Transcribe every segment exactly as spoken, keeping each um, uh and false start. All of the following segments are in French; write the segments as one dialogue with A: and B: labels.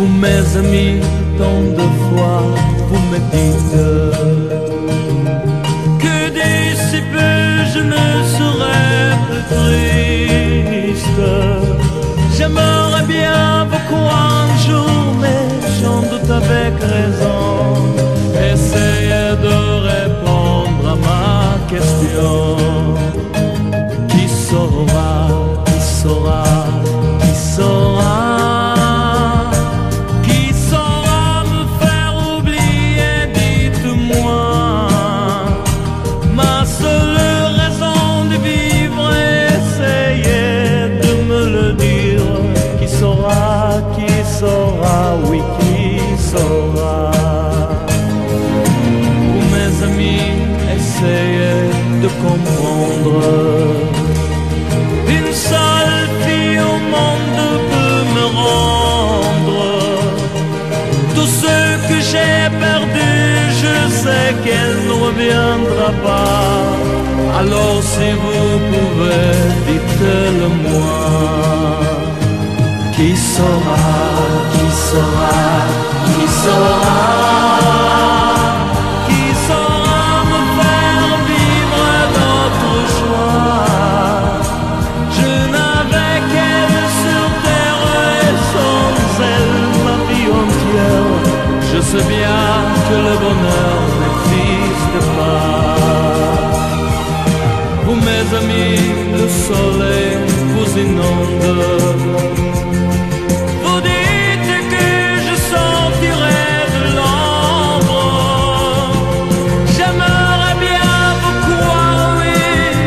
A: Vous mes amis, tant de fois vous me dites que d'ici peu je ne serai plus triste. J'aimerais bien vous croire un jour, mais j'en doute avec raison. Essayez de répondre à ma question. Qui saura, qui saura, qui saura? Qui saura, oui, qui saura? Vous mes amis, essayez de comprendre. Une seule fille au monde peut me rendre tout ce que j'ai perdu. Je sais qu'elle ne reviendra pas. Alors si vous pouvez, dites-le moi. Qui saura, qui saura, qui saura? Qui saura me faire vivre d'autres joies? Je n'avais qu'elle sur terre et sans elle ma vie entière. Je sais bien que le bonheur n'existe pas. Vous mes amis, le soleil vous inonde.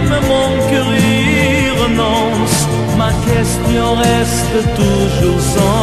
A: Ma question reste toujours sans